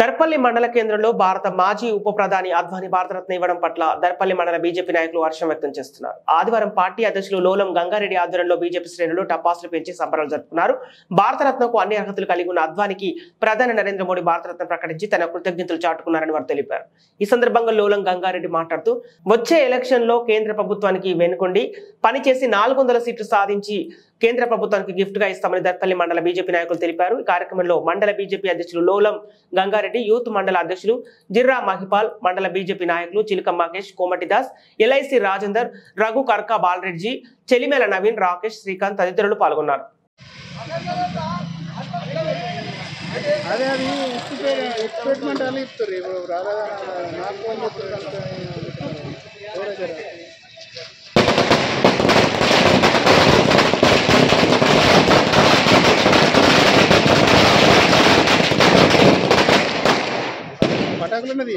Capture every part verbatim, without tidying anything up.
దర్పల్లి మండల కేంద్రంలో భారత మాజీ ఉప ప్రధాని అద్వానీ భారతరత్న ఇవ్వడం పట్ల దర్పల్లి మండల బీజేపీ నాయకులు హర్షం వ్యక్తం చేస్తున్నారు. ఆదివారం పార్టీ అధ్యక్షులు లోలం గంగారెడ్డి ఆధ్వర్యంలో బీజేపీ శ్రేణులు టపాసులు పెంచి సంబరాలు జరుపుకున్నారు. భారతరత్నకు అన్ని అర్హతలు కలిగి ఉన్న అద్వానీకి ప్రధాని నరేంద్ర మోడీ భారతరత్న ప్రకటించి తన కృతజ్ఞతలు చాటుకున్నారని వారు తెలిపారు. ఈ సందర్భంగా లోలం గంగారెడ్డి మాట్లాడుతూ వచ్చే ఎలక్షన్ లో కేంద్ర ప్రభుత్వానికి వెనుకొండి పనిచేసి నాలుగు వందల సీట్లు సాధించి కేంద్ర ప్రభుత్వానికి గిఫ్ట్ గా ఇస్తామని దర్పల్లి మండల బీజేపీ నాయకులు తెలిపారు. ఈ కార్యక్రమంలో మండల బీజేపీ అధ్యక్షులు లోలం గంగారెడ్డి, యూత్ మండల అధ్యక్షులు జిర్రా మహిపాల్, మండల బీజేపీ నాయకులు చిలక మహేష్, కోమటిదాస్, ఎల్ఐసి రాజేందర్, రఘు కర్కా బాలరెడ్డి, చెలిమేల నవీన్, రాకేష్, శ్రీకాంత్ తదితరులు పాల్గొన్నారు. పటాకులు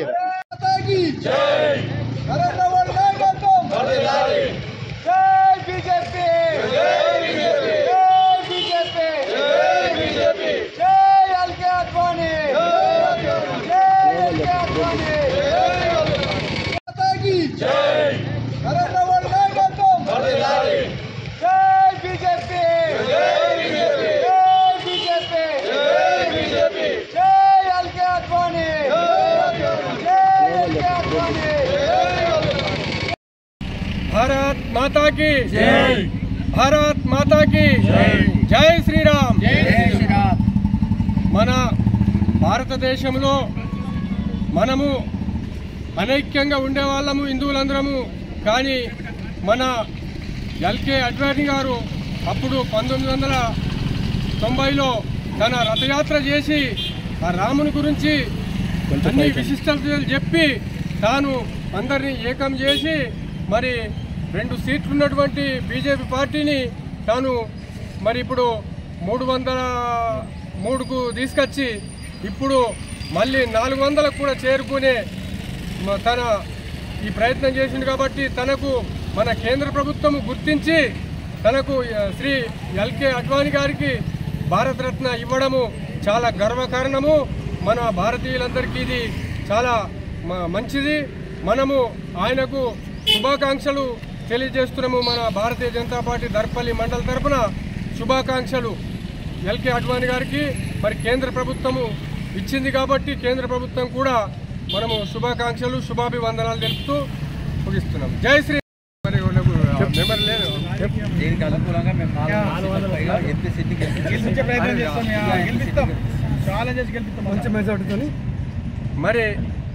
भारत माता की जय, भारत माता की जय, जय శ్రీరామ్, జై శ్రీరామ్. మన భారతదేశంలో మనము అనైక్యంగా ఉండేవాళ్ళము హిందువులందరము. కానీ మన ఎల్కే అడ్వానీ గారు అప్పుడు పంతొమ్మిది వందల తొంభైలో తన రథయాత్ర చేసి ఆ రాముని గురించి అన్ని విశిష్టతలు చెప్పి తాను అందరినీ ఏకం చేసి మరి రెండు సీట్లు ఉన్నటువంటి బీజేపీ పార్టీని తాను మరి ఇప్పుడు మూడు వందల మూడుకు తీసుకొచ్చి ఇప్పుడు మళ్ళీ నాలుగు వందలకు కూడా చేరుకునే తన ఈ ప్రయత్నం చేసింది. కాబట్టి తనకు మన కేంద్ర ప్రభుత్వం గుర్తించి తనకు శ్రీ ఎల్కే అడ్వానీ గారికి భారతరత్న ఇవ్వడము చాలా గర్వకారణము. మన భారతీయులందరికీ ఇది చాలా మంచిది. మనము ఆయనకు శుభాకాంక్షలు తెలియజేస్తున్నాము. మన భారతీయ జనతా పార్టీ దర్పల్లి మండల తరఫున శుభాకాంక్షలు ఎల్కే అడ్వానీ గారికి. మరి కేంద్ర ప్రభుత్వము ఇచ్చింది కాబట్టి కేంద్ర ప్రభుత్వం కూడా మనము శుభాకాంక్షలు శుభాభివందనాలు తెలుపుతూ ముగిస్తున్నాం. జై శ్రీ. మరి మెమరీ లేదు దీనికి అనుకూలంగా మేము ఎంపీ సీట్కి గెలిపించే ప్రయత్నం చేస్తాం. మంచి మెజార్టీతో మరి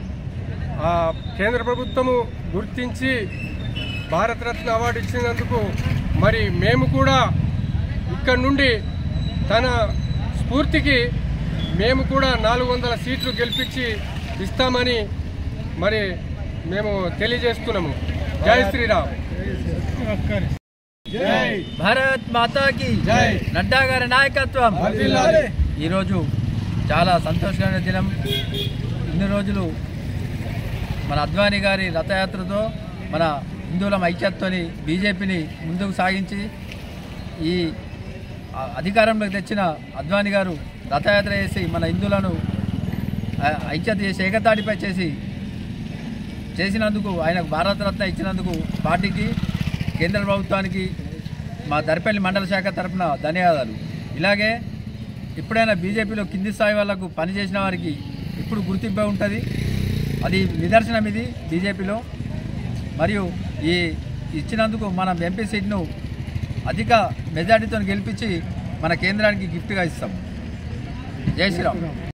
ఆ కేంద్ర ప్రభుత్వము గుర్తించి భారతరత్న అవార్డు ఇచ్చినందుకు మరి మేము కూడా ఇక్కడ నుండి తన స్ఫూర్తికి మేము కూడా నాలుగు వందల సీట్లు గెలిపించి ఇస్తామని మరి మేము తెలియజేస్తున్నాము. జై శ్రీరామ్. భారత్ మాతాకి జై. నడ్డా గారి నాయకత్వం. ఈరోజు చాలా సంతోషకరమైన దినం. ఇన్ని రోజులు మన అద్వానీ గారి రథయాత్రతో మన హిందువుల ఐక్యతతోని బీజేపీని ముందుకు సాగించి ఈ అధికారంలోకి తెచ్చిన అద్వానీ గారు రథయాత్ర చేసి మన హిందువులను ఐక్యత చేసి ఏకతాటిపై చేసి చేసినందుకు ఆయనకు భారతరత్న ఇచ్చినందుకు పార్టీకి కేంద్ర ప్రభుత్వానికి మా దర్పల్లి మండల శాఖ తరఫున ధన్యవాదాలు. ఇలాగే ఎప్పుడైనా బీజేపీలో కింది స్థాయి వాళ్లకు పనిచేసిన వారికి ఇప్పుడు గుర్తింపు ఉంటుంది. అది నిదర్శనం ఇది బీజేపీలో. మరియు ఈ ఇచ్చినందుకు మనం ఎంపీ సీట్ను అధిక మెజార్టీతో గెలిపించి మన కేంద్రానికి గిఫ్ట్గా ఇస్తాం. జై శ్రీరామ్.